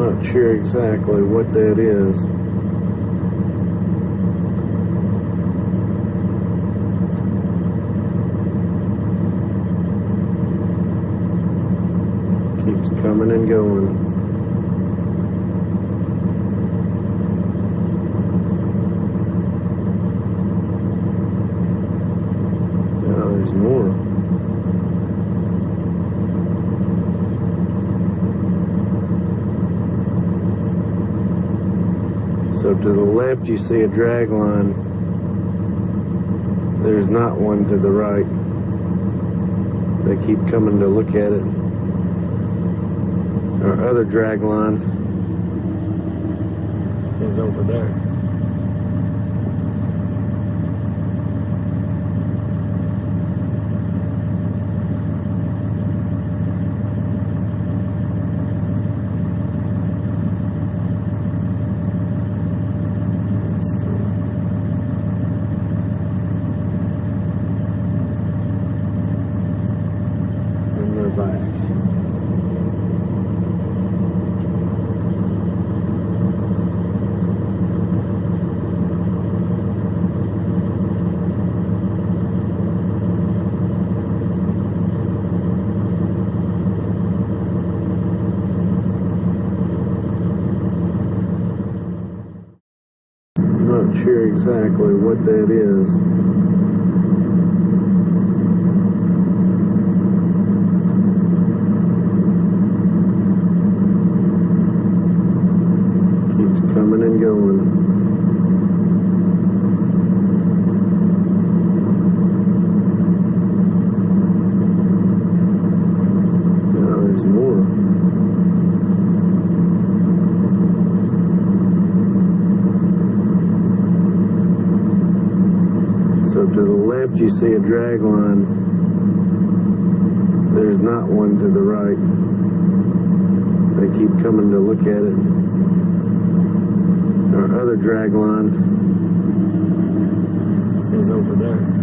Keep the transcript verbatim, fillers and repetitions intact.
Not sure exactly what that is. Keeps coming and going. Now there's more. So to the left you see a drag line. There's not one to the right. They keep coming to look at it. Our other drag line is over there. And they're back. Not sure exactly what that is. Keeps coming and going. Now there's more. So to the left you see a drag line. There's not one to the right. They keep coming to look at it. Our other drag line is over there.